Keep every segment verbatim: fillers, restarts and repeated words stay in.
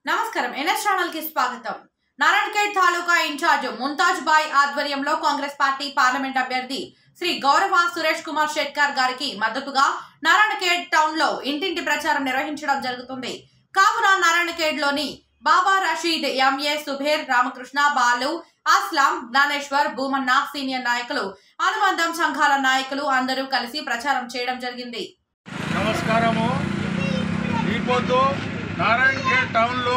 నమస్కారం NS channel కి స్వాగతం। నారాయణఖేడ్ తాలూకా ఇన్ఛార్జ్ ముంతాజ్ బాయ్ ఆధ్వర్యంలో కాంగ్రెస్ పార్టీ పార్లమెంట్ అభ్యర్థి శ్రీ గౌరవ సురేష్ కుమార్ షెట్కర్ గారికి మద్దతుగా నారాయణఖేడ్ టౌన్ లో ఇంటింటి ప్రచారం నిర్వహించడం జరుగుతుంది। కావున నారాయణఖేడ్ లోని బాబా రషీద్, ఎంఏ సుబేర్, రామకృష్ణ, బాలు, అస్లాం, జ్ఞానేశ్వర్, భూమన్న, సీనియర్ నాయకులు, అనుబంధం సంఘాల నాయకులు అందరూ కలిసి ప్రచారం చేయడం జరిగింది। నమస్కారము। ఈ పొద్దు నారాయణఖేడ్ టౌన్లో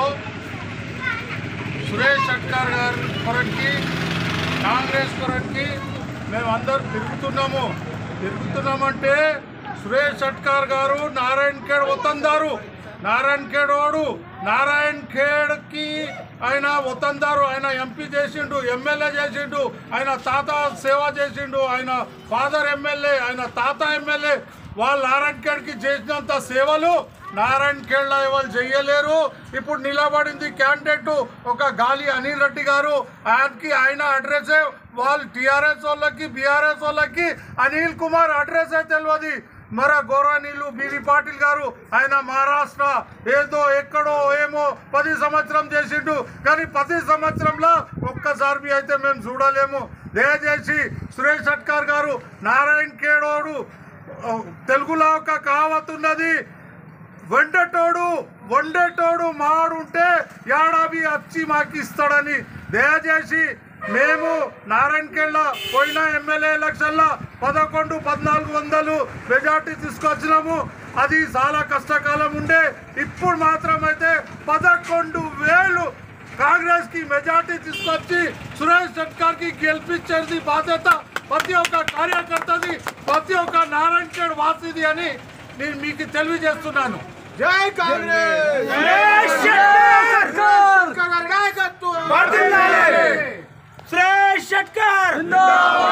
సురేష్ షెట్కర్ గారి కొరకి కాంగ్రెస్ కొరకి మేమందరూ తిరుగుతున్నాము తిరుగుతున్నామంటే సురేష్ షెట్కర్ గారు నారాయణఖేడ్ వతందారు నారాయణఖేడ్ వాడు నారాయణఖేడ్కి ఆయన వతందారు ఆయన ఎంపీ చేసిండు, ఎమ్మెల్యే చేసిండు, ఆయన తాత సేవ చేసిండు, ఆయన ఫాదర్ ఎమ్మెల్యే, ఆయన తాత ఎమ్మెల్యే। వాళ్ళు నారాయణఖేడ్కి చేసినంత సేవలు నారాయణఖేడ్లో ఎవరు చెయ్యలేరు। ఇప్పుడు నిలబడింది క్యాండిడేట్ ఒక గాలి అనిల్ రెడ్డి గారు, ఆయనకి ఆయన అడ్రస్సే వాళ్ళు టీఆర్ఎస్ వాళ్ళకి బీఆర్ఎస్ వాళ్ళకి అనిల్ కుమార్ అడ్రస్సే తెలియదు। మర గౌరవనీయులు బీవీ పాటిల్ గారు ఆయన మహారాష్ట్ర ఏదో ఎక్కడో ఏమో పది సంవత్సరం చేసిండు, కానీ పది సంవత్సరంలో ఒక్కసారి అయితే మేము చూడలేము। దయచేసి సురేష్ షెట్కర్ గారు నారాయణఖేడోడు తెలుగులో ఒక కహావత్ ఉన్నది, వండేటోడు వండేటోడు మాడుంటే ఏడాది వచ్చి మాకు ఇస్తాడని। దయచేసి మేము నారాయణఖేడ్లో పోయిన ఎమ్మెల్యే ఎలక్షన్లో పదకొండు పద్నాలుగు వందలు మెజార్టీ తీసుకొచ్చినాము, అది చాలా కష్టకాలం ఉండే। ఇప్పుడు మాత్రం అయితే పదకొండు వేలు కాంగ్రెస్కి మెజార్టీ తీసుకొచ్చి సురేష్ షెట్కర్కి గెలిపించేది బాధ్యత ప్రతి ఒక్క కార్యకర్తది, ప్రతి ఒక్క నారాయణఖేడ్ వాసిది అని నేను మీకు తెలియజేస్తున్నాను। జై కాంగ్రెస్, సురేష్ షెట్కర్